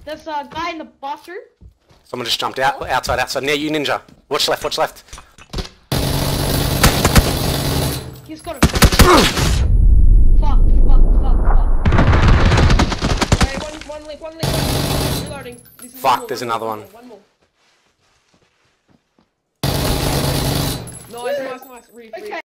There's a guy in the bathroom. Someone just jumped out, outside, near you, Ninja. Watch left, watch left. He's got a fuck. Alright, one link. Reloading. Fuck, there's another one. One more. Nice. Reef.